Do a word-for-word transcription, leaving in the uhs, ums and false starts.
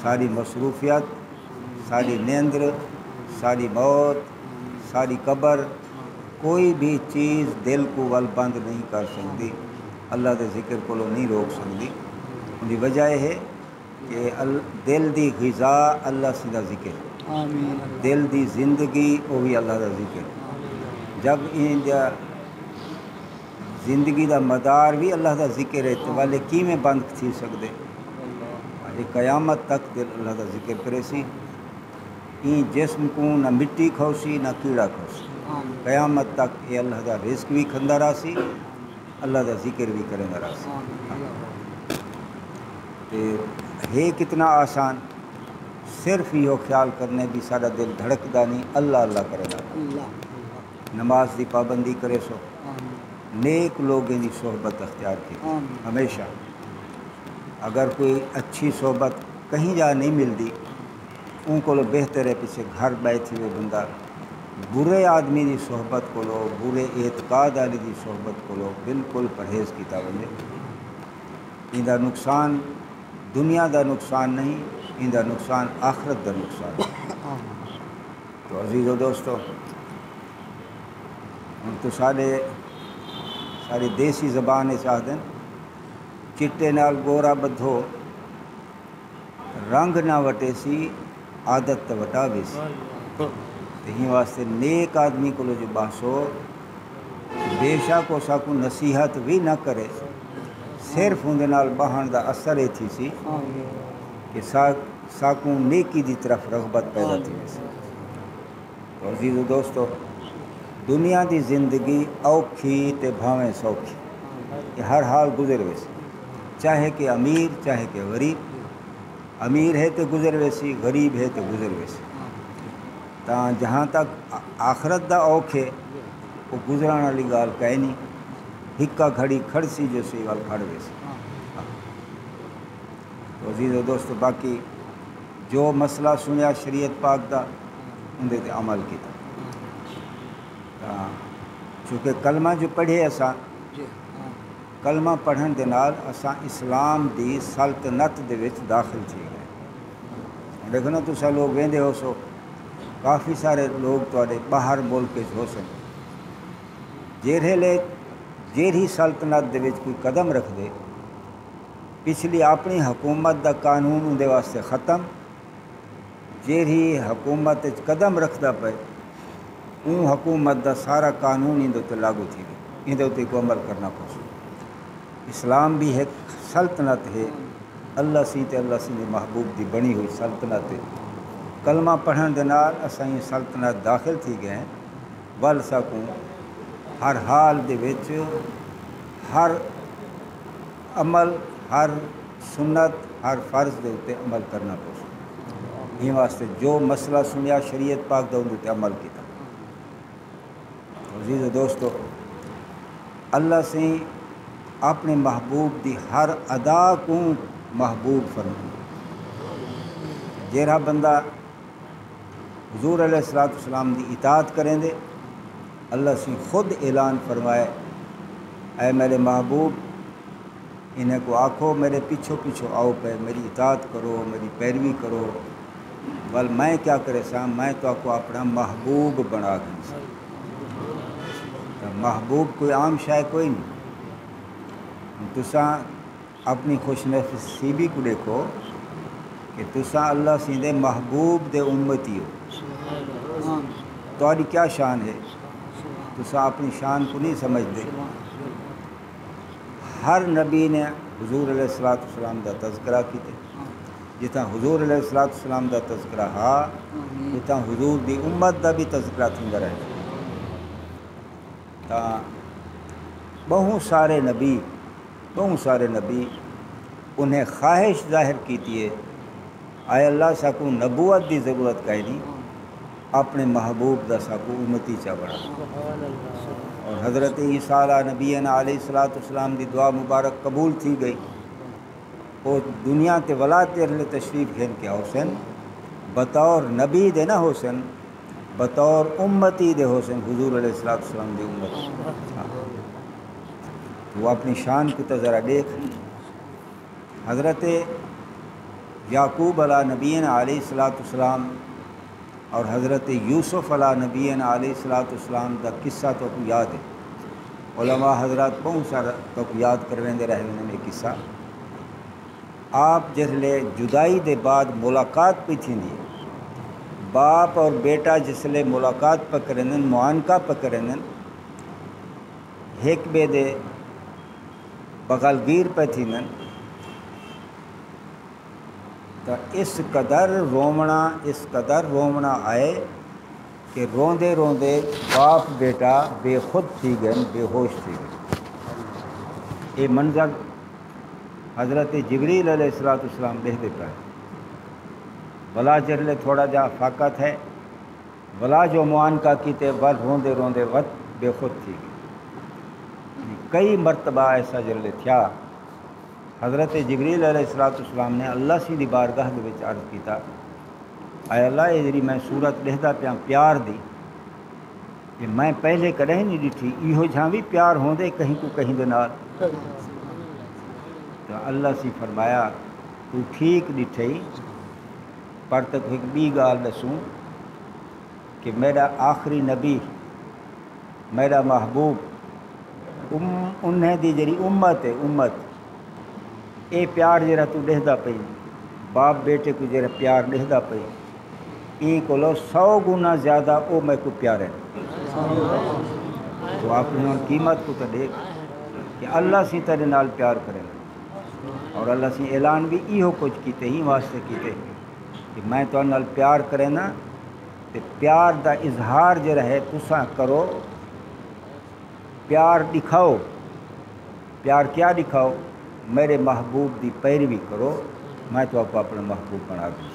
ساری مصروفیت، ساری نیندر، ساری موت، ساری قبر، کوئی بھی چیز دل کو ول بند نہیں کر سکتی، اللہ دے ذکر کو نہیں روک سکتی۔ ان کی وجہ یہ ہے کہ دل دی غذا اللہ سے دا ذکر، دل دی زندگی وہ بھی اللہ دا ذکر۔ جب ان دا زندگی دا مدار بھی اللہ دا ذکر ہے تو والے کیویں بند تھی سکتے؟ قیامت تک دل اللہ دا ذکر کرے سی، این جسم کو نہ مٹی کھوسی نہ کیڑا کھوسی، قیامت تک یہ اللہ دا رزق بھی کھندا رہا سی، اللہ دا ذکر بھی کرندا رہا سی۔ تے ہے کتنا آسان، صرف یہ خیال کرنے بھی سارا دل دھڑکدا نہیں، اللہ اللہ کرے گا، نماز دی پابندی کرے سو، نیک لوگوں دی صحبت اختیار کی ہمیشہ۔ اگر کوئی اچھی صحبت کہیں جا نہیں ملتی، ان کو بہتر ہے پیچھے گھر بیٹھے ہوئے بندہ برے آدمی دی صحبت کو لو، برے اعتقاد والی دی صحبت کو لو، بالکل پرہیز کیتا بندے۔ ان دا نقصان دنیا دا نقصان نہیں، ان دا نقصان آخرت دا نقصان۔ تو عزیز و دوستو، ہم تو سارے ساری دیسی زبان چاہ دیں، چٹے نال گورا بدھو، رنگ نہ وٹے سی عادت تو وٹا بھی سی۔ یہی واسطے نیک آدمی کو جو باسو بے شک وہ ساکو نصیحت بھی نہ کرے، صرف اندر نال بہن دا اثر یہ تھی سی کہ ساکو نیکی دی طرف رغبت پیدا تھی سی۔ تو عزیز و دوستو، دنیا دی زندگی اوکھی تے بھاویں سوکھی، یہ ہر حال گزر ویسی، چاہے کہ امیر چاہے کہ غریب، امیر ہے تو گزر ویسی، غریب ہے تو گزر ویسی۔ تا جہاں تک آخرت دا اوکھ ہے وہ گزران والی گال کہہ نہیں، ہکا گھڑی کھڑسی جو سی وال کھڑ ویسی۔ تو عزیز و دوستو، باقی جو مسئلہ سنیا شریعت پاک دا اندے تے عمل کیتا۔ چونکہ کلمہ جو پڑھے اساں، کلمہ پڑھن دے نال اساں اسلام دی سلطنت دے وچ داخل تھی گئے۔ دیکھو نا تسا لوگ ویندے ہو سو، کافی سارے لوگ تواڈے باہر ملک ہو سن، جیڑے لے جیڑی سلطنت دے وچ کوئی قدم رکھ دے، پچھلی اپنی حکومت دا قانون اندے واسطے ختم، جیڑی حکومت وچ قدم رکھدا پے اون حکومت دا سارا قانون اندے تے لاگو تھی گئے، اندے تے کو عمل کرنا پوسی۔ اسلام بھی ایک سلطنت ہے، اللہ سی تے اللہ سی دے محبوب دی بنی ہوئی سلطنت ہے۔ کلمہ پڑھن دے نال اساں یہ سلطنت داخل تھی گئے ہیں، ول سکوں ہر حال دے وچ ہر عمل، ہر سنت، ہر فرض دے اتے عمل کرنا پوسی۔ یہ واسطے جو مسئلہ سنیا شریعت پاک دا اندے تے عمل کیتا۔ عزیز و دوستو، اللہ سے اپنے محبوب دی ہر ادا کو محبوب فرمائے۔ جیڑا بندہ حضور علیہ الصلوۃ والسلام دی اطاعت کریں دے، اللہ سے خود اعلان فرمائے، اے میرے محبوب انہیں کو آکھو میرے پیچھو پیچھو آؤ پہ، میری اطاعت کرو، میری پیروی کرو، بل میں کیا کرے سا، میں تو آپ کو اپنا محبوب بنا گئی سا۔ محبوب کوئی عام شے کوئی نہیں۔ تساں اپنی خوش نصیبی کو دیکھو کہ تساں اللہ سی دے محبوب دے امتی ہو، تاری کیا شان ہے، تساں اپنی شان کو نہیں سمجھتے۔ ہر نبی نے حضور علیہ الصلوۃ والسلام دا تذکرہ کیتے، جتنا حضور علیہ الصلوۃ والسلام دا تذکرہ ہا، اتنا حضور دی امت دا بھی تذکرہ تھیندا رہے۔ تا بہت سارے نبی بہت سارے نبی انہیں خواہش ظاہر کیتی ہے، آئے اللہ ساکو نبوت دی ضرورت کہیں نہیں، اپنے محبوب دا ساکو امتی چا بڑھا۔ اور حضرت عیسیٰ علیہ نبینا علیہ الصلوۃ والسلام دی دعا مبارک قبول تھی گئی، وہ دنیا تے ولایت اہل تشریف گھن کے حسین بطور نبی دے نہ حسین، بطور امتی دے حسین حضور علیہ الصلوۃ والسلام دی امت۔ وہ اپنی شان کو تو ذرا دیکھ، حضرت یعقوب علیہ نبینا علیہ الصلوۃ والسلام اور حضرت یوسف علیہ نبینا علیہ الصلوۃ والسلام دا قصہ تو کو یاد ہے، علماء حضرات بہت سارا تو یاد کرویندے رہے انہوں نے قصہ۔ آپ جسلے جدائی دے بعد ملاقات پہ تھی، باپ اور بیٹا جسلے ملاقات پہ کریں معانقہ پہ کریں، ایک بے دے بغلگیر پہ تھی، تو اس قدر رومنا اس قدر رومنا آئے کہ روندے روندے باپ بیٹا بے خود تھی گئے، بے ہوش تھی گئے۔ یہ منظر حضرت جبریل علیہ الصلوۃ والسلام دیکھتے پائے، بلا جرلے تھوڑا جا فاقت ہے، بلا جو معانقہ کیتے ور روندے روندے وقت بے خود تھی گئی۔ کئی مرتبہ ایسا جرلے تھیا، حضرت جبریل علیہ الصلوۃ والسلام نے اللہ سی دی بارگاہ دے وچ عرض کیتا، اے اللہ یہ جڑی میں صورت لکھدا پیا پیار دی، کہ میں پہلے کدیں نہیں ڈٹھی، ایہو جھاں بھی پیار ہوندے کہیں کو کہیں دے نال۔ تو اللہ سی فرمایا تو ٹھیک ڈٹھئی، پر تک ایک بی گال دسوں کہ میرا آخری نبی میرا محبوب ام انہیں دی جڑی امت ہے امت اے پیار جڑا تو ڈہدا پئی باپ بیٹے کو جڑا پیار ڈہدا پئی این کولو سو گنا زیادہ او میں کو پیار ہے۔ تو آپ نے قیمت کو تو دیکھ کہ اللہ سی تیرے نال پیار کرے، اور اللہ سی اعلان بھی ایہو کچھ کیتے ہی واسطے کیتے کہ میں تو نال پیار کرے نا، تے پیار دا اظہار جڑا ہے تساں کرو، پیار دکھاؤ۔ پیار کیا دکھاؤ؟ میرے محبوب دی پیروی کرو، میں تو آپ کو اپنا محبوب بنا دوں۔